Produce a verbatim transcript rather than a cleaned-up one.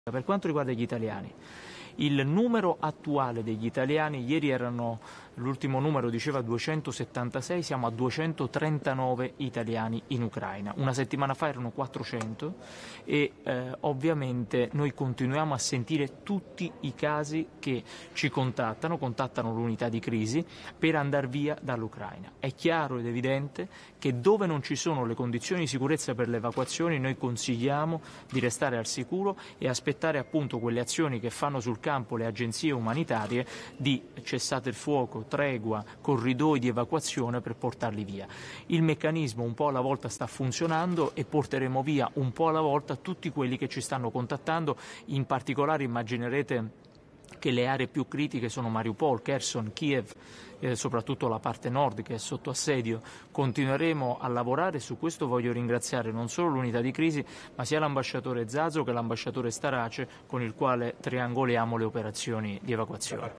Per quanto riguarda gli italiani, il numero attuale degli italiani, ieri erano, l'ultimo numero diceva duecentosettantasei, siamo a duecentotrentanove italiani in Ucraina. Una settimana fa erano quattrocento e eh, ovviamente noi continuiamo a sentire tutti i casi che ci contattano, contattano l'unità di crisi per andare via dall'Ucraina. È chiaro ed evidente che dove non ci sono le condizioni di sicurezza per le evacuazioni noi consigliamo di restare al sicuro e aspettare appunto quelle azioni che fanno sul campo le agenzie umanitarie di cessate il fuoco, tregua, corridoi di evacuazione per portarli via. Il meccanismo un po' alla volta sta funzionando e porteremo via un po' alla volta tutti quelli che ci stanno contattando, in particolare immaginerete che le aree più critiche sono Mariupol, Kherson, Kiev, eh, soprattutto la parte nord che è sotto assedio. Continueremo a lavorare, su questo voglio ringraziare non solo l'unità di crisi, ma sia l'ambasciatore Zazo che l'ambasciatore Starace, con il quale triangoliamo le operazioni di evacuazione.